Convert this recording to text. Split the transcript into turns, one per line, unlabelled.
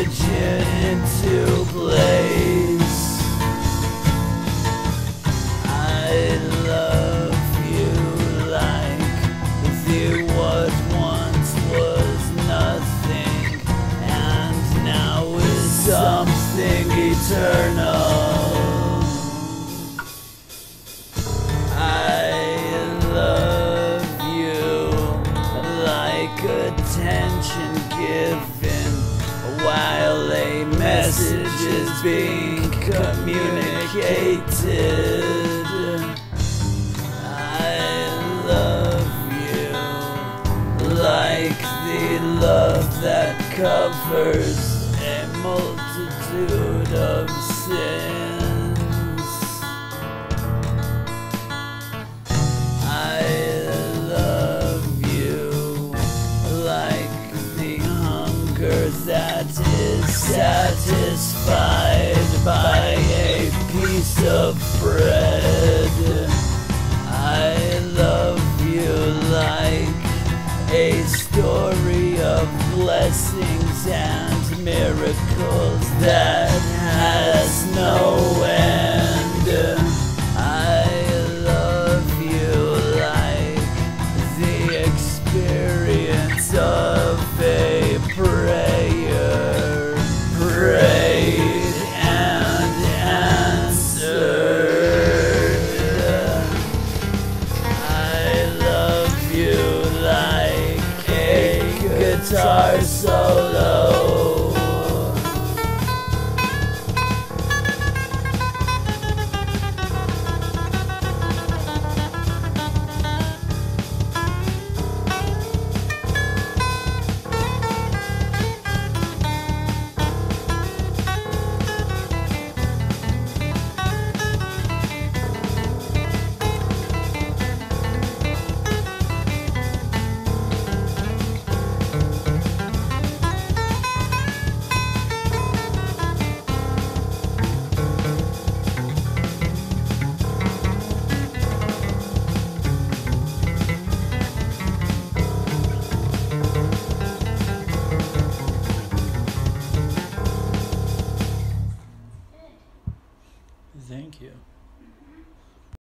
oxygen into place. I love you like the what once was nothing and now is something eternal. Attention given while a message is being communicated. I love you like the love that covers a multitude of sins. That is satisfied by a piece of bread. I love you like a story of blessings and miracles that has no end.